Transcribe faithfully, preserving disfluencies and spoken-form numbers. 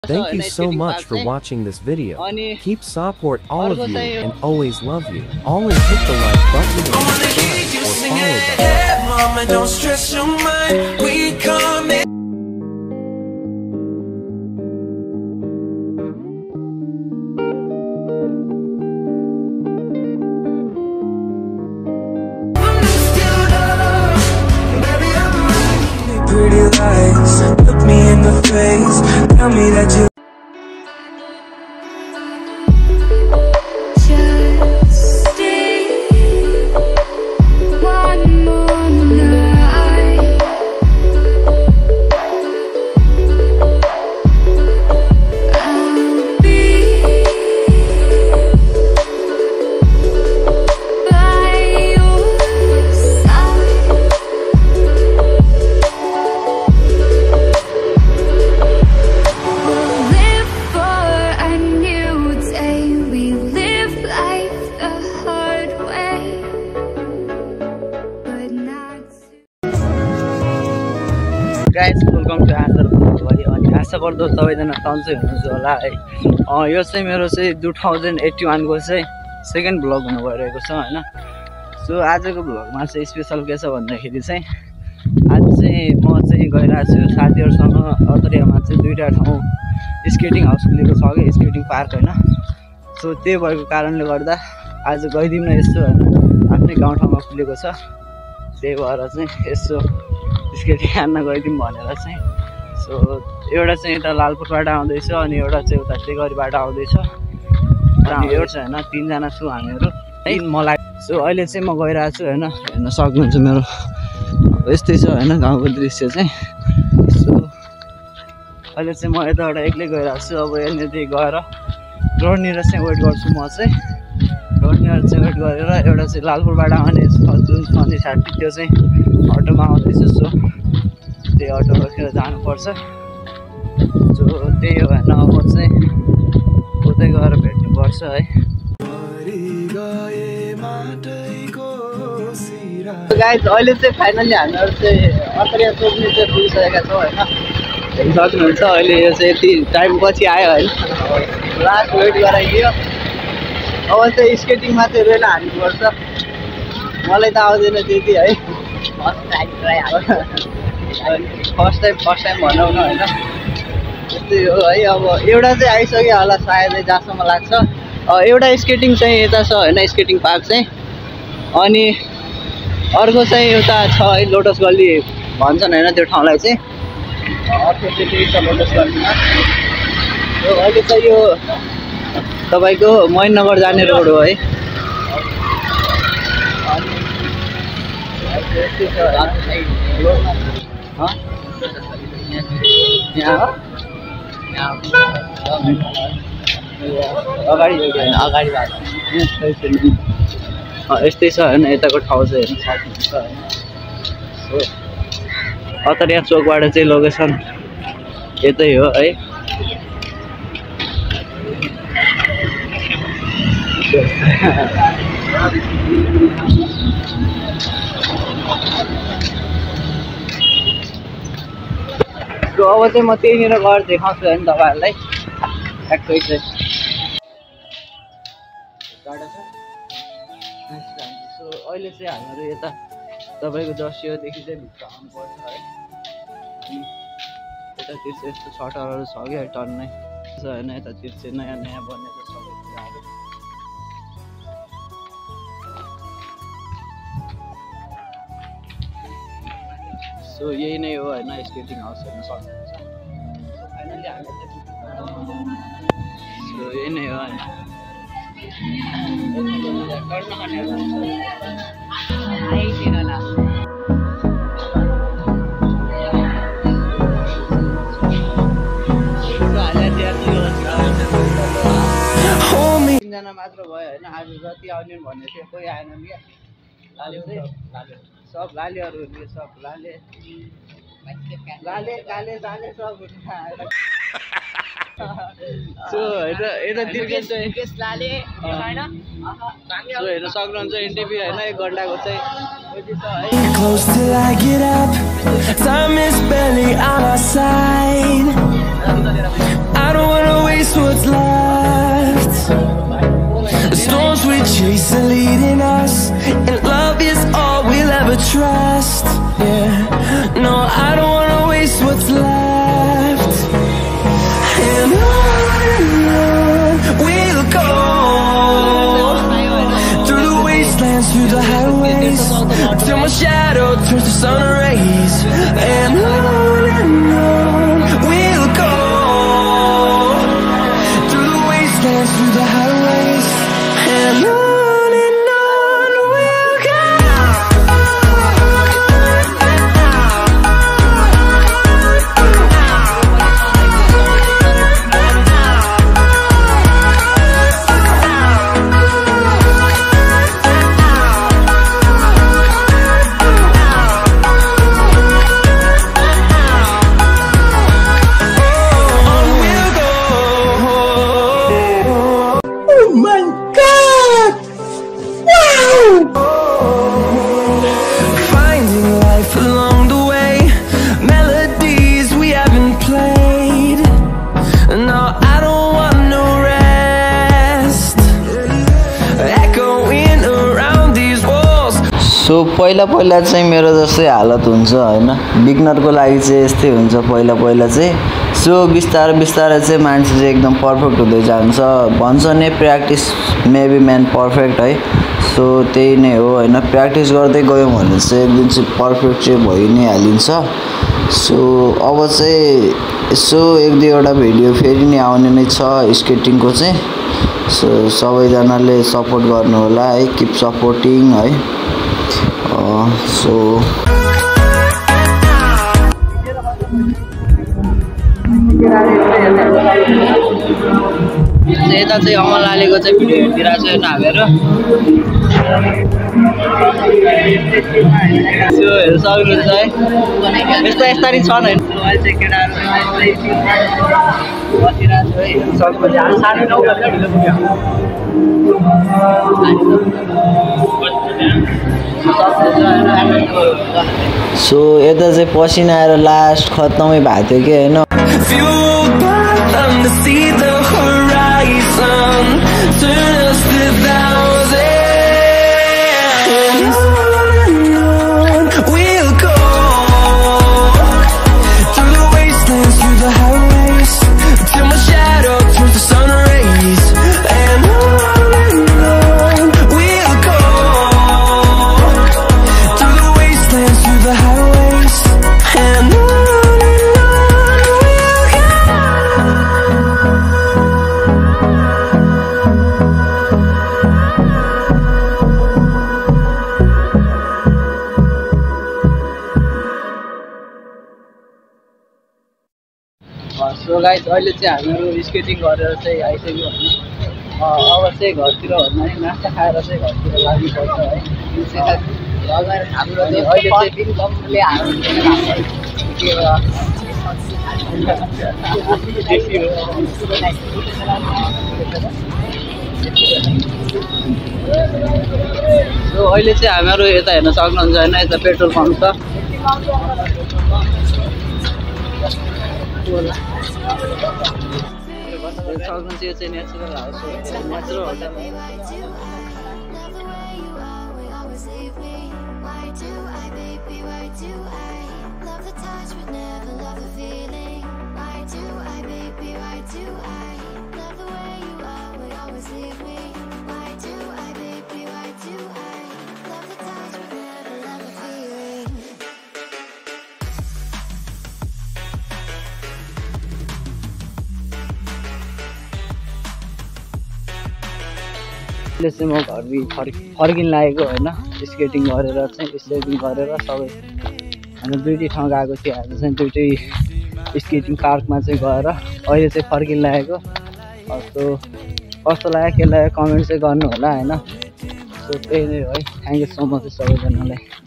Thank you so much for watching this video. Keep support all of you and always love you. Always hit the like button and subscribe or follow button. Mama, don't stress your mind. We come in. Pretty lights, look me in the face, tell me that you just stay one more night. I'll be by your side. Guys, welcome to Attariya अनि आशा गर्दछु सबैजना सन्चै हुनुहुन्छ होला है। यो चाहिँ मेरो चाहिँ टु थाउजन्ड एट्टी वान को चाहिँ सेकेन्ड भ्लग हुनु भइरहेको छ हैन। सो आजको भ्लगमा चाहिँ स्पेशल के छ भन्दाखेरि चाहिँ आज चाहिँ म चाहिँ गइरहेको छु साथीहरुसँग अतरियामा चाहिँ दुईटा ठाउँ स्केटिङ हाउस खुलेको छ के स्केटिङ पार्क हैन। सो त्यही भएको कारणले गर्दा आज गइदिउँ न यसो हैन, आफ्नै गाउँ ठाउँमा खुलेको छ त्यही भएर चाहिँ यसो स्केटिङ हान्न गइदिउँ भनेर चाहिँ। सो एउटा चाहिँ यता लालपुरबाट आउँदैछ अनि एउटा चाहिँ उता टेगरीबाट आउँदैछ अनि एउटा हैन तीनजना छु हामीहरु है मलाई। सो अहिले चाहिँ म गइरहेको छु हैन, हेर्न सक्नुहुन्छ मेरो यस्तै छ हैन गाउँको दृश्य चाहिँ। सो अहिले चाहिँ म यताबाट एक्लै गइरहेको छु। अब यहाँनिर गएर रोडनिर चाहिँ वेट गर्छु म चाहिँ। रोडनिर चाहिँ वेट गरेर एउटा चाहिँ लालपुरबाट आउने जुन छ नि साथी त्यो चाहिँ अटोमा आउँदैछ। सो त्यही अटो बसेर जानुपर्छ। सो त्यही हो होइन, अब चाहिँ उतै गएर भेट्नुपर्छ है। गाइस अहिले चाहिँ फाइनली हामीहरू चाहिँ अतरिया चोकनी चाहिँ पुगिसकेका छौँ होइन, हेर्न सक्नुहुन्छ। अहिले यो चाहिँ यति टाइम पछि आयो होइन, लास्ट वेट गराइदियो। अब चाहिँ स्केटिङमा चाहिँ रेल हान्नुपर्छ। मलाई त आउँदैन त्यति है, फर्स्ट टाइम फर्स्ट टाइम भनौँ न होइन, त्यस्तै हो है। अब एउटा चाहिँ आइसक्यो होला सायदै जहाँसम्म लाग्छ। एउटा स्केटिङ चाहिँ यता छ होइन स्केटिङ पार्क चाहिँ, अनि अर्को चाहिँ एउटा छ है लोटस गल्ली भन्छन् होइन त्यो ठाउँलाई चाहिँ, अर्को चाहिँ त्यही छ लोटस गल्लीमा। अहिले चाहिँ यो तपाईँको महेन्द्रनगर जाने रोड हो है। अगाडि अगाडि यस्तै छ होइन यताको ठाउँ चाहिँ हेर्न सक्नुहुन्छ होइन। सो अतरिया चोकबाट चाहिँ लोकेसन यतै हो है। सो अब चाहिँ म त्यहीँनिर गएर देखाउँछु होइन तपाईँहरूलाई ट्याक्कै चाहिँ टाढा छ। सो अहिले चाहिँ हामीहरू यता तपाईँको दसियोदेखि चाहिँ भित्र आउनुपर्छ है। अनि यतातिर चाहिँ यस्तो सटरहरू छ क्या टन्नै छ होइन, यतातिर चाहिँ नयाँ नयाँ बनेको सबै कुराहरू। सो यही नै हो होइन स्केटिङ हाउस हेर्न सक्नुहुन्छ। फाइनली हामी सो यही नै हो होइन। तिनजना मात्र भयो होइन, आज जति आउने भन्ने थियो कोही आएनन् क्या। लाले चाहिँ सब लालेहरू सब लाले लाले काले जाले सब सो होइन यतातिर चाहिँ सो हेर्न सक्नुहुन्छ इन्टरभ्यू होइन एक घन्टाको चाहिँ Close till I get up, time is barely on our side. I don't wanna waste what's left. The storms we chase are leading us, and love is all we'll ever trust. Yeah, no, I don't wanna waste what's left. And on we'll go, through the wastelands, through the highways, till my shadow turns to sun rays. And on and on we'll go, through the wastelands, through the highways, and on. So पहिला पहिला चाहिँ मेरो जस्तै हालत हुन्छ हैन बिगनरको लागि चाहिँ यस्तै हुन्छ पहिला पहिला चाहिँ सो बिस्तारै बिस्तारै चाहिँ मान्छे चाहिँ एकदम परफेक्ट हुँदै जान्छ भन्छ नि प्र्याक्टिस मेबी म्यान परफेक्ट है सो त्यही नै हो हैन प्र्याक्टिस गर्दै गयौं भने चाहिँ एक दिन चाहिँ परफेक्ट चाहिँ भइ नै हालिन्छ सो अब चाहिँ यसो एक दुईवटा भिडियो फेरि नै आउने नै छ स्केटिङको चाहिँ सो सबैजनाले सपोर्ट गर्नु होला है किप सपोर्टिङ है सो यता चाहिँ अमलालेको चाहिँ भिडियो हेरिरहेको छ हामीहरू सो हेर्नु सक्नुहुन्छ है यस्ता यस्ता नि छन् होइन अहिले चाहिँ केटाहरू बसिरहेको छ है हेर्नु सक्नुहुन्छ साढे नौ बजेर ढिलो पुग्यो सो यता चाहिँ पसिना आएर लास्ट खत्तमै भएको थियो कि होइन सो गाइस अहिले चाहिँ हामीहरू स्केटिङ गरेर चाहिँ आइसक्यो होइन अब चाहिँ घरतिर भन्दा है नास्ता खाएर चाहिँ घरतिर लाग्नुपर्छ है हाम्रो अहिले चाहिँ बिनकमले सो अहिले चाहिँ हामीहरू यता हेर्न सक्नुहुन्छ होइन यता पेट्रोल पम्प छ सक्नुहुन्छ यो चाहिँ नेचुरल हाउस हो नेचुरल होटल चाहिँ म घर फर्क फर्किन लागेको होइन स्केटिङ गरेर चाहिँ स्केटिङ गरेर सबै हामी दुईटै ठाउँ गएको थियो हामी चाहिँ दुईटै स्केटिङ पार्कमा चाहिँ गएर अहिले चाहिँ फर्किन लागेको सो कस्तो लाग्यो के लाग्यो कमेन्ट चाहिँ गर्नु होला होइन सो त्यही नै हो है थ्याङ्क यू सो मच सबैजनालाई